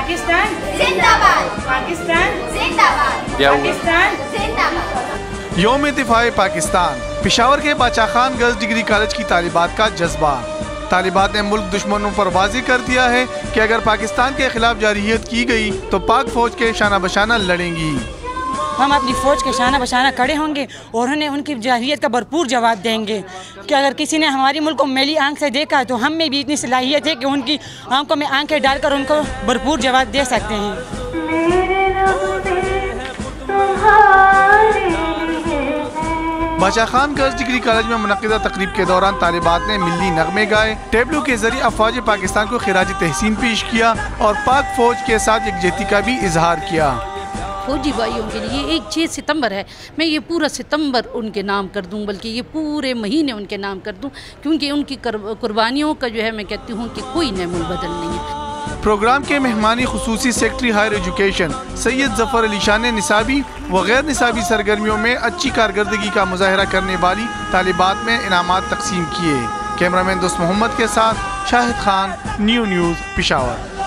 पाकिस्तान जिंदाबाद, पाकिस्तान जिंदाबाद, पाकिस्तान जिंदाबाद। यौम दिफाए पाकिस्तान, पेशावर के बाचा खान गर्ल्स डिग्री कॉलेज की तालिबात का जज्बा। तालिबात ने मुल्क दुश्मनों पर वाज़ेह कर दिया है कि अगर पाकिस्तान के खिलाफ जारहियत की गई तो पाक फौज के शाना बशाना लड़ेंगी। हम अपनी फ़ौज के शाना बशाना खड़े होंगे और उन्हें उनकी जारहियत का भरपूर जवाब देंगे कि अगर किसी ने हमारी मुल्क को मैली आंख से देखा तो हम में भी इतनी सलाहियत है कि उनकी आंखों में आंखें डालकर उनको भरपूर जवाब दे सकते हैं। बाचा खान गर्ल्स डिग्री कॉलेज में मुनक़िदा तकरीब के दौरान तालिबात ने मिली नगमे गाए, टेबलू के जरिए अफवाज पाकिस्तान को खिराज तहसीन पेश किया और पाक फौज के साथ यकजहती का भी इजहार किया। फौजी भाइयों के लिए एक 6 सितंबर है, मैं ये पूरा सितंबर उनके नाम कर दूं, बल्कि ये पूरे महीने उनके नाम कर दूं, क्योंकि उनकी कुर्बानियों का जो है मैं कहती हूँ कि कोई नेमुल बदल नहीं है। प्रोग्राम के मेहमानी खुसूसी secretary higher education Syed Zafar Ali Shah ने निसाबी व गैर निसाबी सरगर्मियों में अच्छी कारकर्दगी का मुजाहरा करने वाली तालिबात में इनामात तकसीम किए। कैमरामैन दोस्त मोहम्मद के साथ शाहिद खान, न्यू न्यूज़ पेशावर।